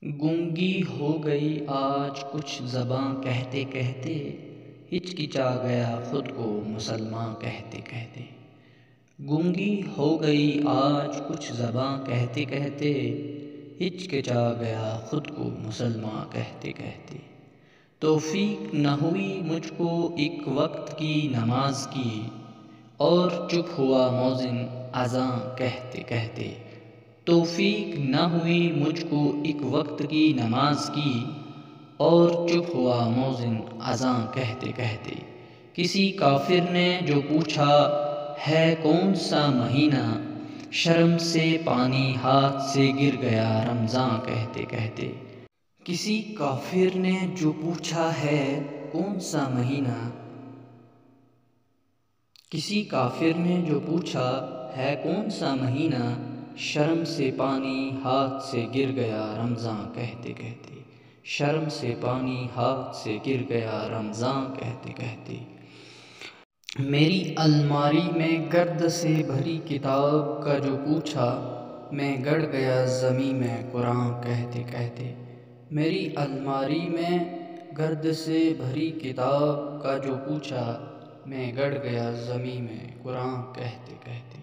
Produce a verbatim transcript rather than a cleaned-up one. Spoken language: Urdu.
گونگی ہو گئی آج کچھ زباں کہتے کہتے، ہچکچا گیا خود کو مسلماں کہتے کہتے۔ گونگی ہو گئی آج کچھ زباں کہتے کہتے، ہچکچا گیا خود کو مسلماں کہتے کہتے۔ توفیق نہ ہوئی مجھ کو ایک وقت کی نماز کی، اور چپ ہوا مؤذن اذاں کہتے کہتے۔ توفیق نہ ہوئی مجھ کو ایک وقت کی نماز کی، اور چپ ہوا مؤذن اذاں کہتے کہتے۔ کسی کافر نے جو پوچھا ہے کون سا مہینہ، شرم سے پانی ہاتھ سے گر گیا رمضاں کہتے کہتے۔ کسی کافر نے جو پوچھا ہے کون سا مہینہ کسی کافر نے جو پوچھا ہے کون سا مہینہ، شرم سے پانی ہاتھ سے گر گیا رمضاں کہتے کہتے۔ شرم سے پانی ہاتھ سے گر گیا رمضاں کہتے کہتے۔ میری الماری میں گرد سے بھری کتاب کا جو پوچھا، میں گڑ گیا زمیں میں قرآن کہتے کہتے۔ میری الماری میں گرد سے بھری کتاب کا جو پوچھا، میں گڑ گیا زمیں میں قرآن کہتے کہتے۔